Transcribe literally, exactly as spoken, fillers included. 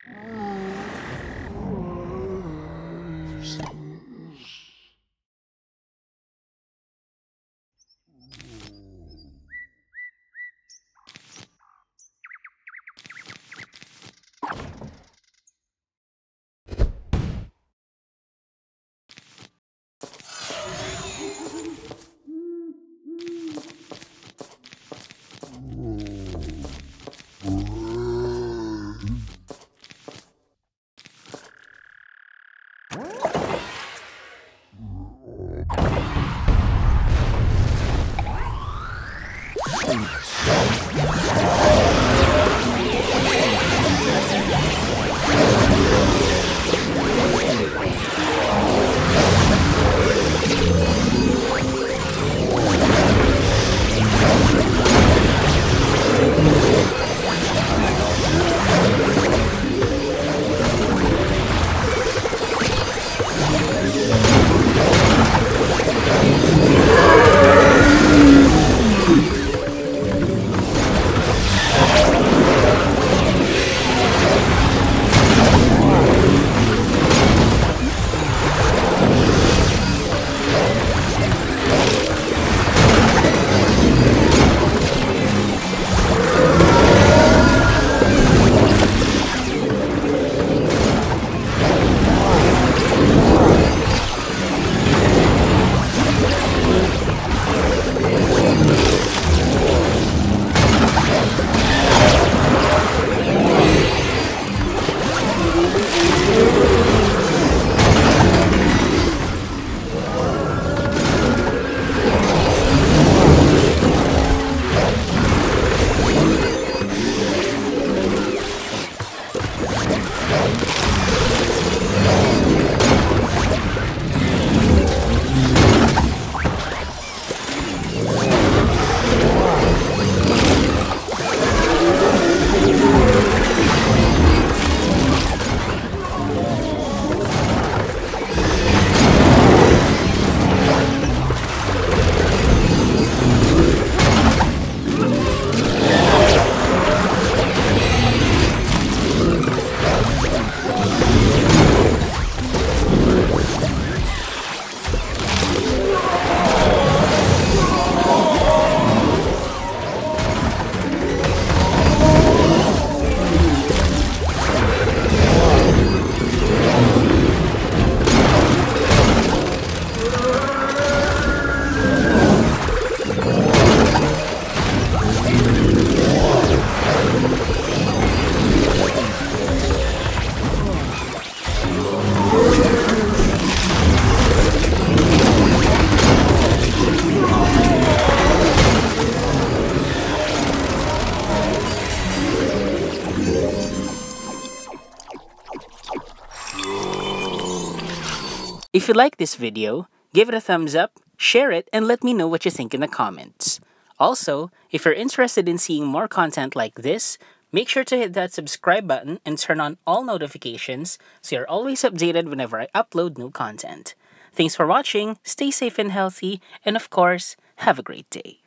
If you like this video, give it a thumbs up, share it, and let me know what you think in the comments. Also, if you're interested in seeing more content like this, make sure to hit that subscribe button and turn on all notifications so you're always updated whenever I upload new content. Thanks for watching, stay safe and healthy, and of course, have a great day.